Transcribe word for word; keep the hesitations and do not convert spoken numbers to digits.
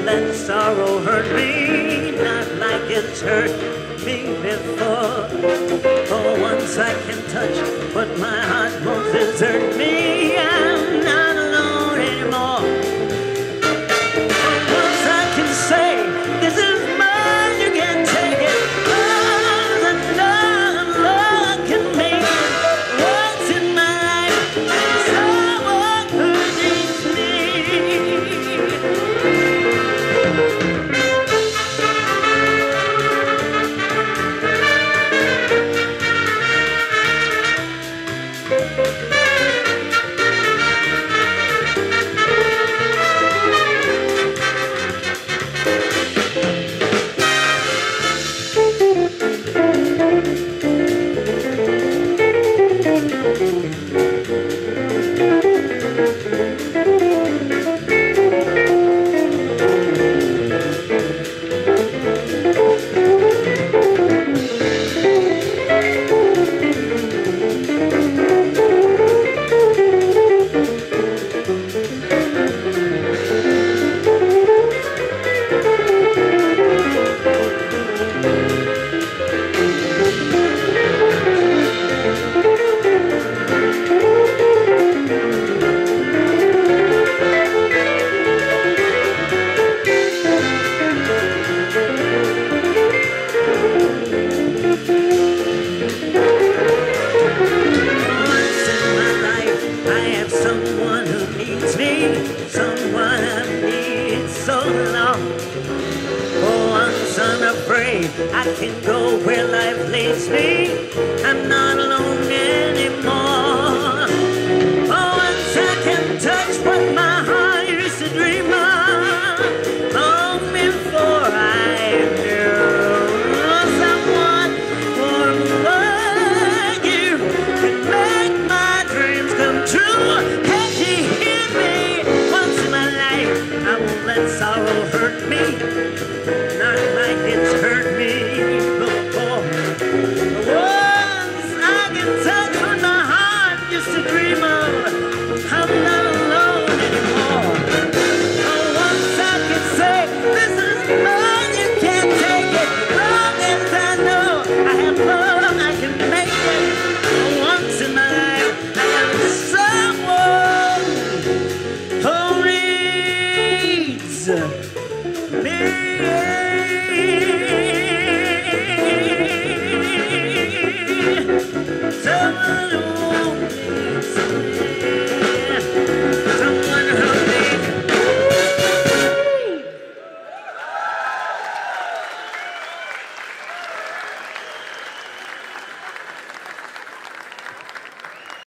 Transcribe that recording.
let sorrow hurt me, not like it's hurt me before. For once I can touch what my heart won't desert me. I'm not alone anymore. For once I can say, this is mine, you can't take it. Oh, the love, love can make it. Once in my life, someone who needs me. Someone who needs me, someone I've needed so long. For once unafraid, I can go where life leads me. I'm not alone anymore. For once I can touch what my heart used to dream of, long before I knew someone warm like you can make my dreams come true. Let sorrow hurt me.